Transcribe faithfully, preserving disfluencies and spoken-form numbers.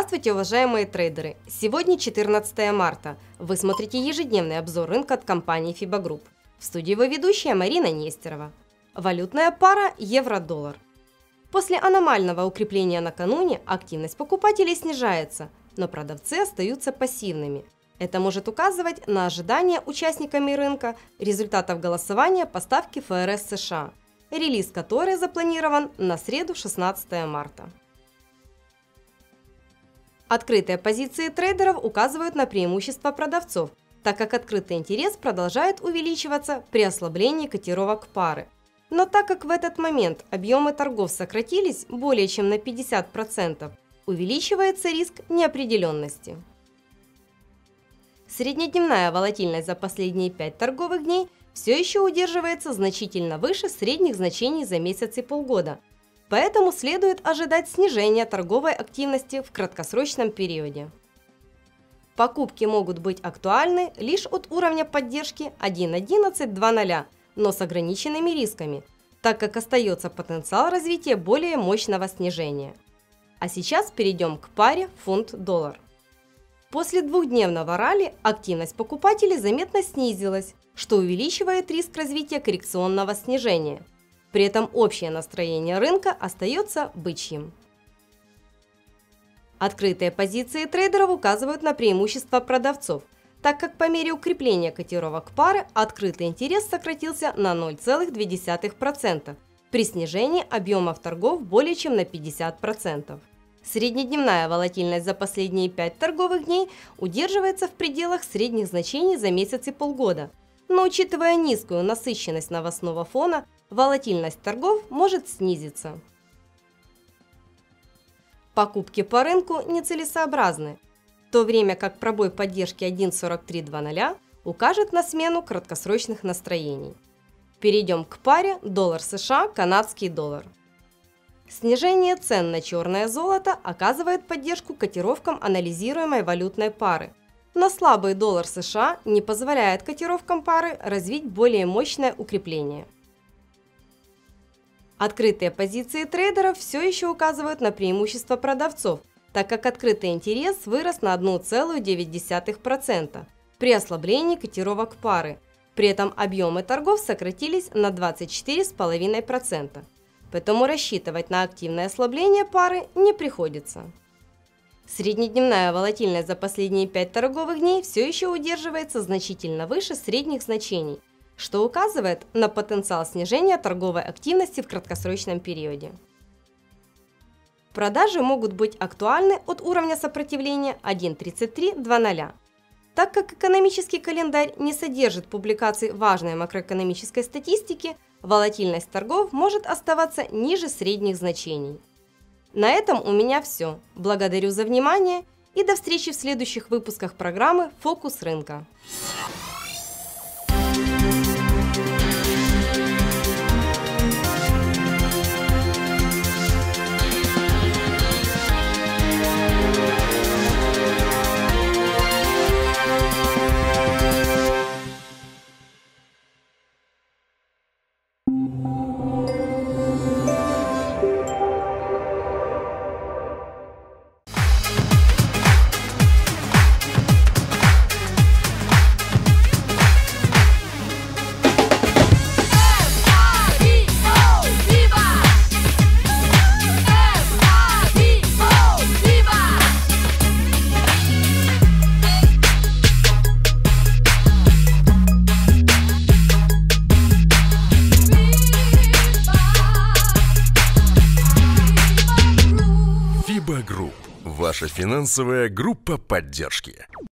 Здравствуйте, уважаемые трейдеры! Сегодня четырнадцатое марта. Вы смотрите ежедневный обзор рынка от компании Фиба Групп. В студии его ведущая Марина Нестерова. Валютная пара евро-доллар. После аномального укрепления накануне активность покупателей снижается, но продавцы остаются пассивными. Это может указывать на ожидание участниками рынка результатов голосования по ставке эф эр эс США, релиз которой запланирован на среду шестнадцатое марта. Открытые позиции трейдеров указывают на преимущество продавцов, так как открытый интерес продолжает увеличиваться при ослаблении котировок пары. Но так как в этот момент объемы торгов сократились более чем на пятьдесят процентов, увеличивается риск неопределенности. Среднедневная волатильность за последние пять торговых дней все еще удерживается значительно выше средних значений за месяц и полгода. Поэтому следует ожидать снижения торговой активности в краткосрочном периоде. Покупки могут быть актуальны лишь от уровня поддержки один одиннадцать двадцать, но с ограниченными рисками, так как остается потенциал развития более мощного снижения. А сейчас перейдем к паре фунт-доллар. После двухдневного ралли активность покупателей заметно снизилась, что увеличивает риск развития коррекционного снижения. При этом общее настроение рынка остается бычьим. Открытые позиции трейдеров указывают на преимущество продавцов, так как по мере укрепления котировок пары открытый интерес сократился на ноль целых две десятых процента при снижении объемов торгов более чем на пятьдесят процентов. Среднедневная волатильность за последние пять торговых дней удерживается в пределах средних значений за месяц и полгода, но учитывая низкую насыщенность новостного фона, волатильность торгов может снизиться. Покупки по рынку нецелесообразны, в то время как пробой поддержки один сорок три двадцать укажет на смену краткосрочных настроений. Перейдем к паре доллар США, канадский доллар. Снижение цен на черное золото оказывает поддержку котировкам анализируемой валютной пары, но слабый доллар США не позволяет котировкам пары развить более мощное укрепление. Открытые позиции трейдеров все еще указывают на преимущество продавцов, так как открытый интерес вырос на одну целую девять десятых процента при ослаблении котировок пары, при этом объемы торгов сократились на двадцать четыре целых пять десятых процента, поэтому рассчитывать на активное ослабление пары не приходится. Среднедневная волатильность за последние пять торговых дней все еще удерживается значительно выше средних значений, что указывает на потенциал снижения торговой активности в краткосрочном периоде. Продажи могут быть актуальны от уровня сопротивления один тридцать три двадцать. Так как экономический календарь не содержит публикаций важной макроэкономической статистики, волатильность торгов может оставаться ниже средних значений. На этом у меня все. Благодарю за внимание и до встречи в следующих выпусках программы «Фокус рынка». Фиба Групп – ваша финансовая группа поддержки.